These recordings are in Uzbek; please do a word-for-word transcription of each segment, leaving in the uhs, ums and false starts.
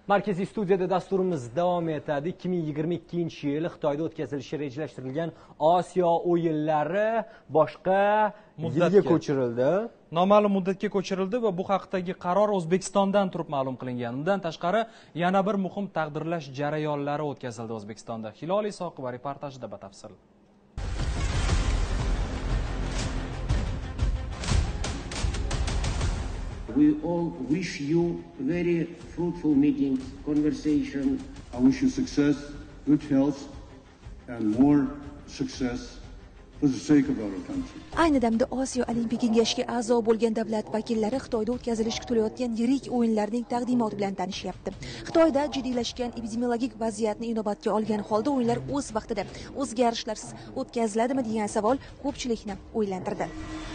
Markaziy studiyada dasturimiz davom etadi. ikki ming yigirma ikkinchi yil Xitoyda o'tkazilishi rejalashtirilgan Osiyo o'yinlari boshqa yilga ko'chirildi. Noma'lum muddatga ko'chirildi va bu haqdagi qaror O'zbekistondan turib ma'lum qilingan. Undan tashqari yana bir muhim taqdirlash jarayonlari o'tkazildi O'zbekistonda. Hilol Isoqova reportajida batafsil. We all wish you very fruitful meetings, conversation. I wish you success, good health, and more success for the sake of our country. Ayni damda Osiyo Olimpiya Kengashiga a'zo bo'lgan davlat vakillari Xitoyda o'tkazilishi kutilayotgan yirik o'yinlarning taqdimoti bilan tanishyapti. Xitoyda jiddiylashgan epidemiologik vaziyatni inobatga olgan holda o'yinlar o'z vaqtida o'zgarishlarsiz o'tkaziladimi degan savol ko'pchilikni o'ylantirdi.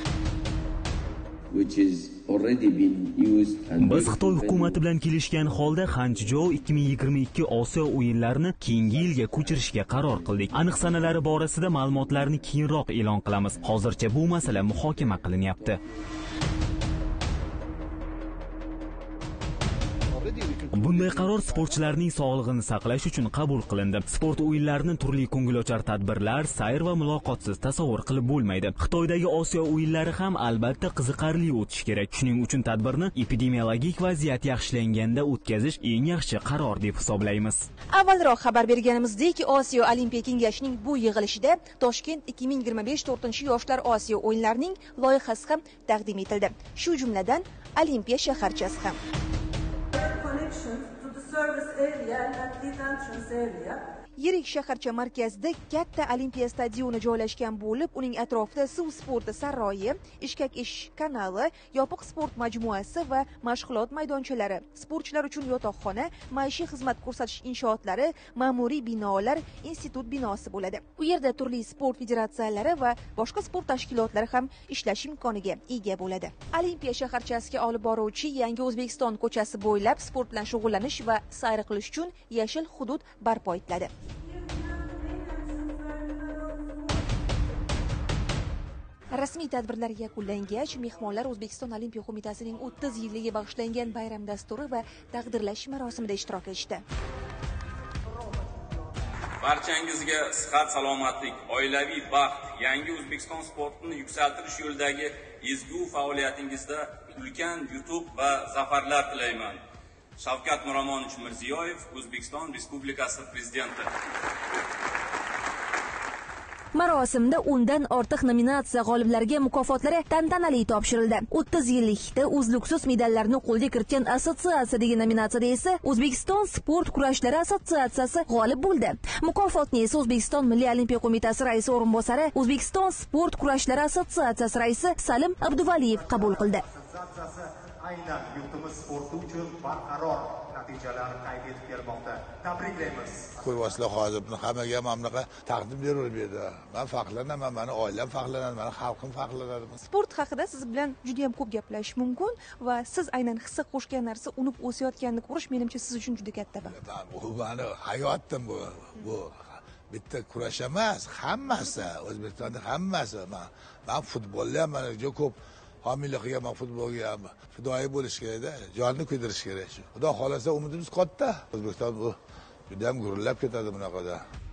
Which is already been used and biz Xitoy hukumati bilan kelishgan holda Xanchjou ikki ming yigirma ikki Osiyo o'yinlarini keyingi yilga ko'chirishga qaror qildik. Aniq sanalari borasida ma'lumotlarni keyinroq e'lon qilamiz. Hozircha bu masala muhokama qilinyapti. Bunday qaror sportchilarning sog'lig'ini saqlash uchun qabul qilindi. Sport o'yinlarini turli ko'ngilochar tadbirlar, sayr va muloqotsiz tasavvur qilib bo'lmaydi. Xitoydagi Osiyo o'yinlari ham albatta qiziqarli o'tishi kerak. Shuning uchun tadbirni epidemiologik vaziyat yaxshilanganda o'tkazish eng yaxshi qaror deb hisoblaymiz. Avvalroq xabar berganimizdek, Osiyo Olimpiya Kengashining bu yig'ilishida Toshkent ikki ming yigirma besh to'rtinchi yoshlar Osiyo o'yinlarining loyihasi ham taqdim etildi. Shu jumladan Olimpiya shaharchasi ham. To the service area and detention area. Yirik shaharcha markazida katta Olimpiya stadioni joylashgan bo'lib, uning atrofida suv sporti saroyi, ishkak ish kanali, yopiq sport majmuasi va mashg'ulot maydonchalari, sportchilar uchun yotoqxona, maishiy xizmat ko'rsatish inshootlari, ma'muriy binolar, institut binosi bo'ladi. U yerda turli sport federatsiyalari va boshqa sport tashkilotlari ham ishlash imkoniga ega bo'ladi. Olimpiya shaharchasiga olib boruvchi yangi O'zbekiston ko'chasi bo'ylab sport bilan shug'ullanish va sayr qilish uchun yashil hudud barpo etiladi. Rasmiy tadbirlar yakunlangach, mehmonlar O'zbekiston Olimpiya qo'mitasining o'ttiz yilligiga bag'ishlangan bayram dasturi va taqdirlash marosimida ishtirok etishdi. Barchangizga sihat, salomatlik, oilaviy baxt, yangi O'zbekiston sportini yuksaltirish yo'lidagi ezgu faoliyatingizda ulkan yutuq va zafarlar tilayman. Shavkat Miromonovich Mirziyoyev, O'zbekiston Respublikasi Prezidenti. Marosimda undan ortiq nominatsiya g'oliblariga mukofotlari tantanali topshirildi. o'ttiz yillikda uzluksiz medallarni qo'lga kiritgan assotsiatsiya degan nominatsiyada esa O'zbekiston sport kurashlari assotsiatsiyasi g'olib bo'ldi. Mukofotni esa O'zbekiston Milliy olimpiya qo'mitasi raisi o'rinbosari, O'zbekiston sport kurashlari assotsiatsiyasi raisi Salim Abduvaliyev qabul qildi. Aynan yurtimiz sporti uchun barqaror natijalar qayd etib kelmoqda. Tabriklaymiz. Qo'yvaslar hozirni hammaga mamlaqa taqdim berilmaydi. Men faxrlanaman, meni oilam faxrlanadi, meni xalqim faxrlanadi. Sport haqida siz bilan juda ham ko'p gaplash mumkin va siz aynan hissa qo'shgan narsa unib o'sayotganini ko'rish menimcha siz uchun juda katta baxt. Bu meni hayotim bu. Bu bitta kurash emas, hammasi, O'zbekistonning hammasi. Men men futbolda ham mana juda ko'p homiylik qilgan, futbolga ham fidoyi bo'lish kerak-da, jonni kuydirish kerak. Xudo xolasa umidimiz katta. O'zbekiston bu juda ham gurillab ketadi bunaqada.